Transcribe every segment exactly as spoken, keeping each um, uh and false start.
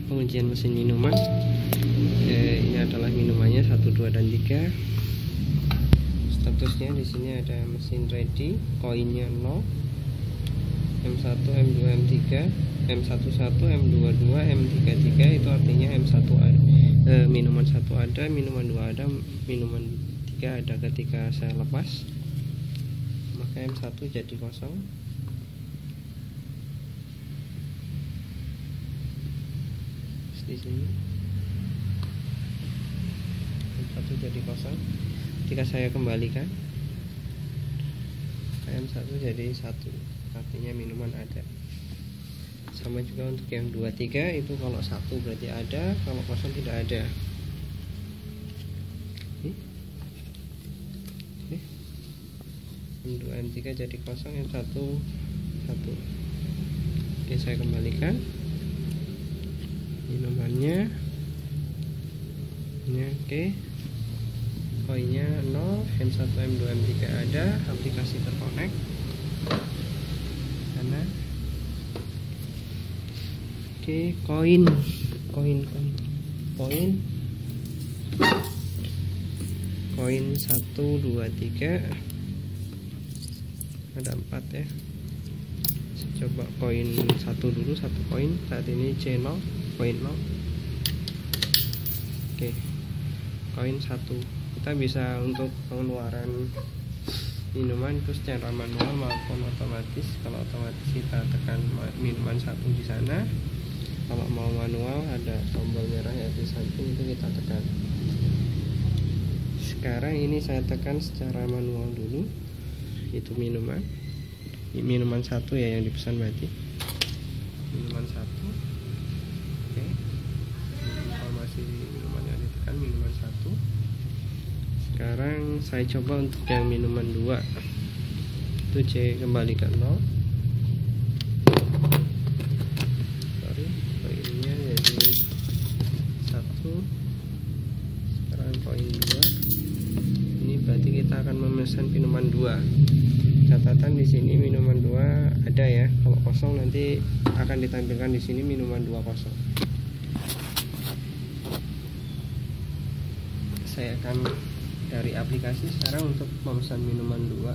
pengujian mesin minuman. Eh, ini adalah minumannya satu, dua, dan tiga. Statusnya di sini ada mesin ready, koinnya nol, M satu, M dua, M tiga, M satu satu, M dua dua, M tiga tiga, itu artinya M satu ada, eh, minuman satu ada, minuman dua ada, minuman tiga ada. Ketika saya lepas, maka M satu jadi kosong. Di sini M satu jadi kosong. Ketika saya kembalikan, M satu jadi satu, artinya minuman ada. Sama juga untuk yang dua, tiga, itu kalau satu berarti ada, kalau kosong tidak ada. Ini. Ini. M dua, M tiga jadi kosong, M satu satu. Oke, saya kembalikan minumannya. Ini oke. Koinnya nol, M satu, M dua, M tiga ada, aplikasi terkonek. Sana. Oke, koin, koin, koin, koin, koin satu, dua, tiga, ada empat ya. Saya coba koin satu dulu, satu koin. Saat ini C nol, koin nol. Oke, koin satu. Kita bisa untuk pengeluaran minuman itu secara manual maupun otomatis. Kalau otomatis kita tekan minuman satu di sana. Kalau mau manual ada tombol merah ya di samping, itu kita tekan. Sekarang ini saya tekan secara manual dulu. Itu minuman. Ini minuman satu ya yang dipesan berarti. Minuman satu. Oke. Informasi minuman yang ditekan minuman satu. Sekarang saya coba untuk yang minuman dua. Itu C kembalikan nol. Sorry, koinnya jadi satu. Sekarang koin dua. Ini berarti kita akan memesan minuman dua. Catatan di sini minuman dua ada ya. Kalau kosong nanti akan ditampilkan di sini minuman dua kosong. Saya akan dari aplikasi sekarang untuk memesan minuman dua.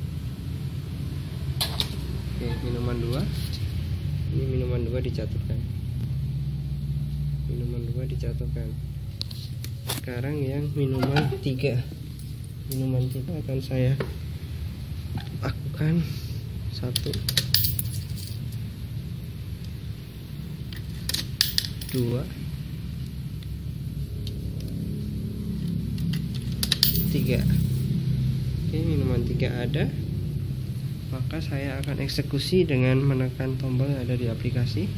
Oke, minuman dua. Ini minuman dua dicatatkan. Minuman dua dicatatkan. Sekarang yang minuman tiga. Minuman tiga akan saya lakukan satu, dua, tiga. Oke, minuman tiga ada, maka saya akan eksekusi dengan menekan tombol yang ada di aplikasi.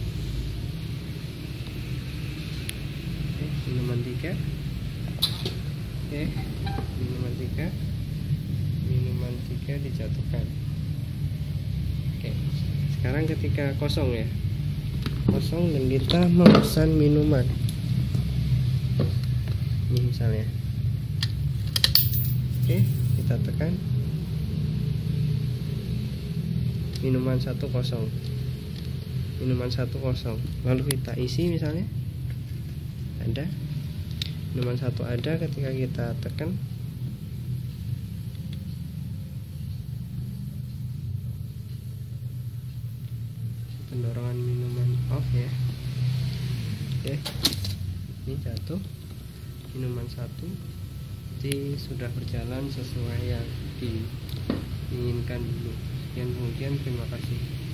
Oke, minuman tiga. Oke, minuman tiga. Minuman tiga dijatuhkan. Oke, sekarang ketika kosong ya, kosong dan kita memesan minuman. Ini misalnya. Oke, kita tekan minuman satu kosong, minuman satu kosong, lalu kita isi misalnya ada minuman satu ada. Ketika kita tekan pendorongan minuman off ya. Oke, ini jatuh minuman satu. Jadi sudah berjalan sesuai yang diinginkan dulu. Sekian, kemudian terima kasih.